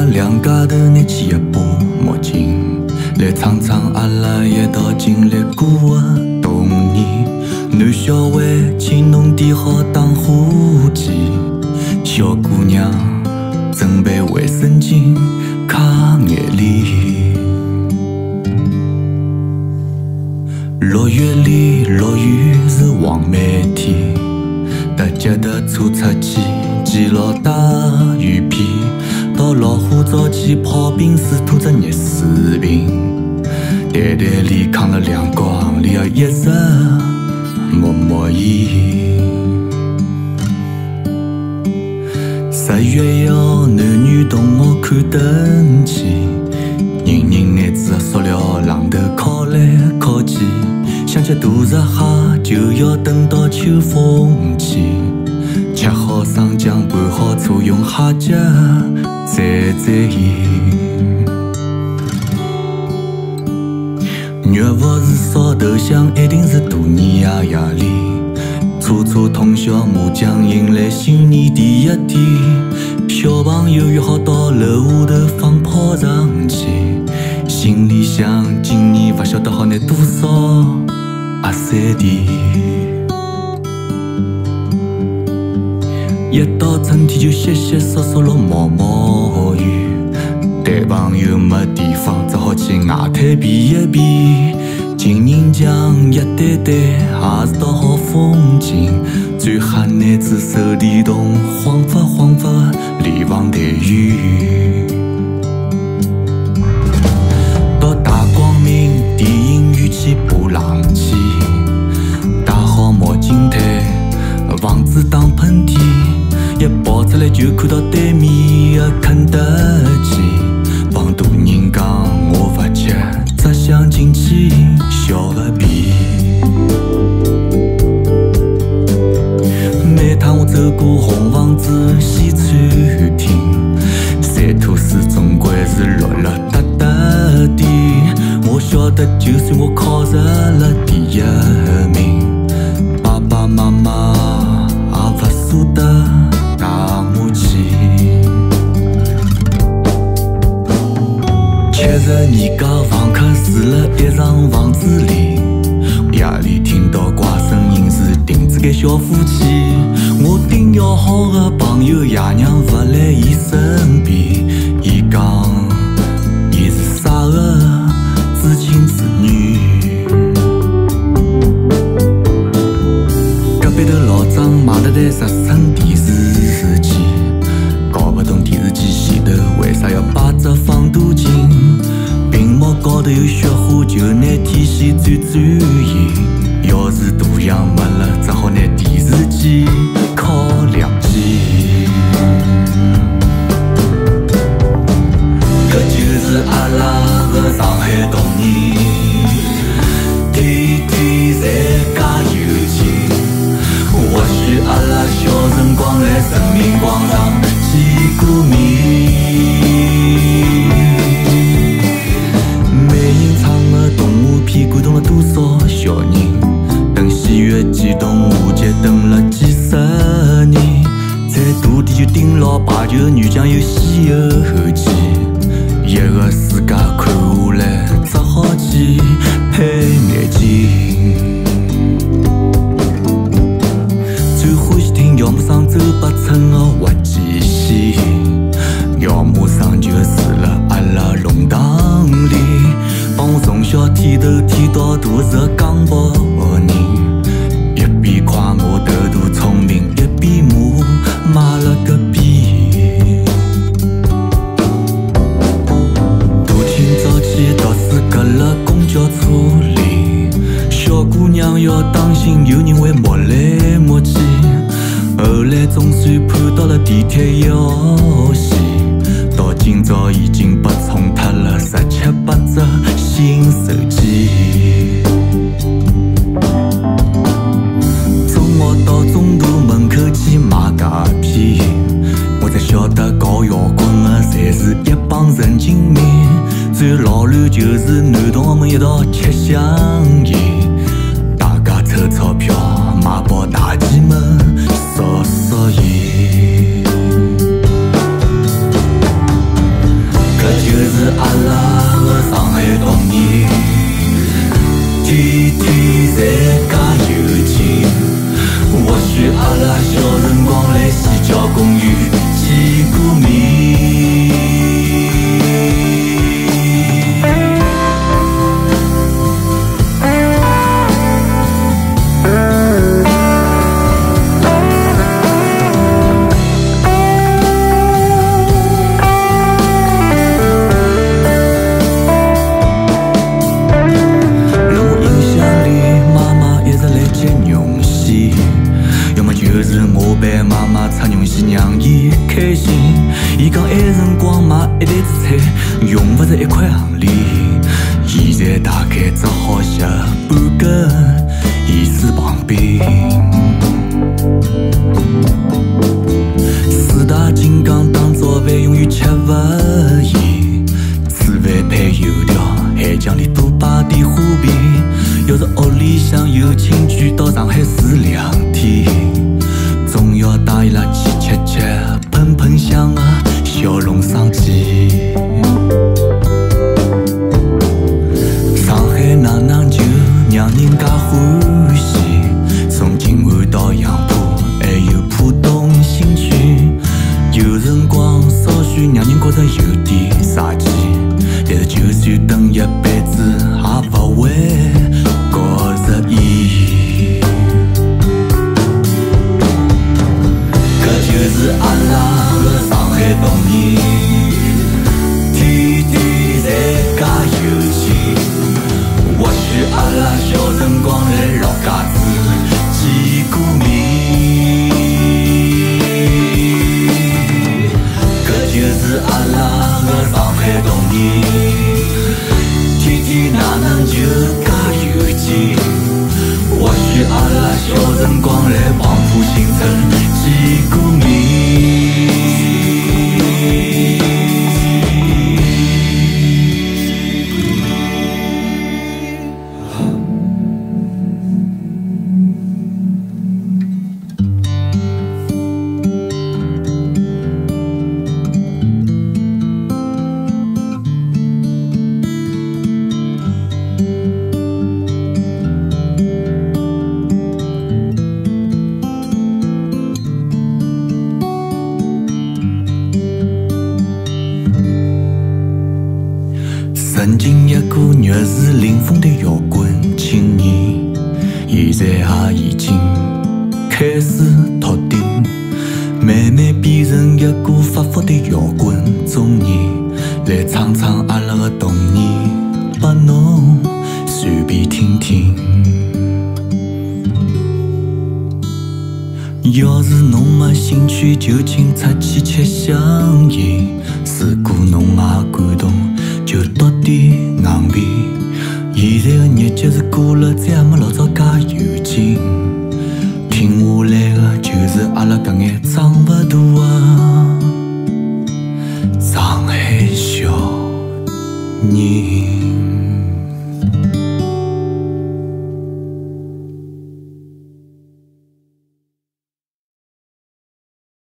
拉两家头拿起一把墨镜，来唱唱阿拉一道经历过的童年。男小孩请侬点好打火机，小姑娘准备卫生巾擦眼泪。6月里落雨是黄梅天，搭脚踏车出去记牢带雨披，到老虎灶前泡冰水吐着热水瓶，袋袋里扛了两光里一直默默烟。10月1男女同学看登记，人人拿着塑料榔头敲来敲去，想吃大闸蟹就要等到秋风起，吃好生姜拌好醋用蟹脚蘸蘸盐。肉不是烧头香，一定是大年夜里，初初通宵麻将迎来新年第一天。小朋友约好到楼下头放炮仗去，心里想今年不晓得好拿多少压岁钱。一到春天就淅淅簌簌落毛毛雨，谈朋友没地方，只好去外滩避一避。情人墙一对对也是道好风景，最吓男子手电筒晃发晃发离房太远。到大光明电影院去爬冷气，戴好墨镜戴，房子打喷嚏，一跑出来就看到对面的肯德基。帮大人讲我不吃，只想进去小个屁。每趟我走过红房子西餐厅，三吐司总归是落了哒哒的。我晓得就算我考入了第一名，爸爸妈妈也不舍得带我去。70年家房客住了一幢房子里，夜里听到怪声音是钉子间小夫妻。我顶要好的朋友爷娘不来伊身边，伊讲伊是傻的知青子女。隔壁头老张买了台10寸电视机，搞不懂电视机前头为啥要摆只放大镜，屏幕高头有雪花就拿天线转转移，要是大洋没了只好拿电视机靠两机。搿就是阿拉的上海童年，天天侪加油钱。或许阿拉小辰光来人民广场见过面，美人唱的动画片感动了多少小人，等喜悦激动无节等了几十年，在大地就顶牢排球女将有西游记，一个世界看下来只好去配眼镜。最欢喜听姚木生周八村的滑稽戏，姚木生就住了阿拉弄堂里，帮我从小剃头剃到大是个江北人，一边夸我头大聪明，一边骂买了个逼。大清早起读书隔了公交车里，小姑娘要当心有人会摸来摸去，后来总算盼到了地铁1号线，到今朝已经被冲脱了17、18只新手机。中学到中途门口去买假片，我才晓得搞摇滚的侪是一帮神经病，最老卵就是男同学们一道吃香烟，大家凑钞票买包大气门烧烧烟。 侪加油劲。或许阿拉小辰光来西郊公园见过面。妈妈擦用线让伊开心，伊讲埃辰光买一袋子菜用勿着1块行钿，现在大概只好食半根盐水棒冰。四大金刚当早饭永远吃勿厌，吃饭配油条，海酱里多摆点花边。要是屋里向有亲眷到上海住2天，总要带伊拉去吃吃喷喷香的小笼生鸡。上海哪能就让人介欢喜？从静安到杨浦，还有浦东新区，有辰光稍许让人觉得有点傻气，但是就算等一辈子也勿会觉着意义。就是阿拉的上海童年，天天在加油劲。或许阿拉小辰光来老家子见过面，搿就是阿拉的上海童年，天天哪能就加油劲？或许阿拉小辰光来黄浦新村见过面。曾经一个热是林峰的摇滚青年，现在也已经开始秃顶，慢慢变成一个发福的摇滚中年，来唱唱阿拉的童年，拨侬随便听听。要是侬没兴趣，就请出去吃香烟。如果侬也感动，就多点硬币。现在的日脚是过了，再也没老早